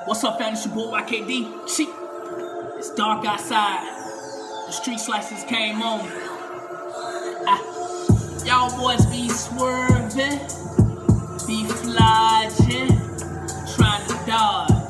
What's up, fam? It's your boy YKD. See, it's dark outside. The street slices came on. Y'all boys be swerving, be flogging, trying to dodge.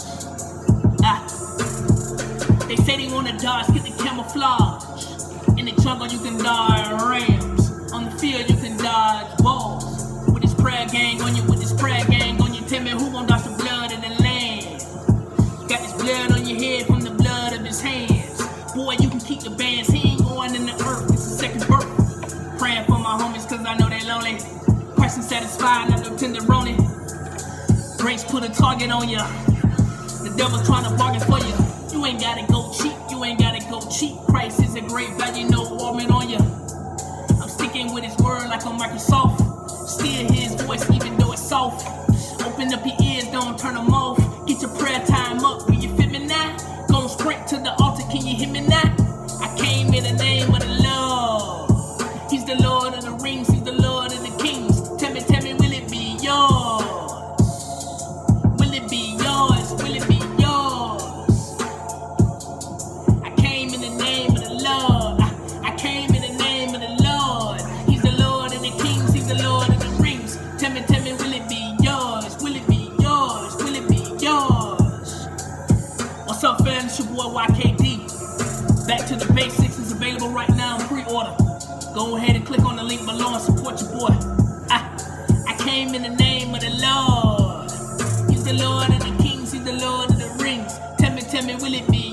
They say they wanna dodge, get the camouflage. In the jungle you can dodge rams. On the field you can dodge balls. With this prayer gang on you, tell me who gon' dodge the blood of the land. Got this blood on your head from the blood of his hands. Boy, you can keep the bands, he ain't going in the earth, it's a second birth. Praying for my homies cause I know they lonely. Person satisfied, not no tenderoni. Grace put a target on ya. The devil trying to bargain for you. You ain't gotta go cheap, you ain't gotta go cheap. Christ is a great value, no warming on ya. I'm sticking with his word like on Microsoft. Still hear his voice even though it's soft. Open up your ears, don't turn them off. Get your prayer time up, will you feel me now? Go straight to the altar, can you hear me now? I came in the name of the Lord. He's the Lord of the rings, he's the Lord of the kings. Tell me, will it be yours? Will it be yours? Will it be yours? I came in the name of the Lord. I came in the name of the Lord. He's the Lord of the kings, he's the Lord of the rings. Tell me, will it be yours? Will it be yours? Will it be yours? What's up, fam? It's your boy YKD. Back to the Basics is available right now in pre-order. Go ahead and click on the link below and support your boy. I came in the name of the Lord. He's the Lord of the kings, he's the Lord of the rings. Tell me, will it be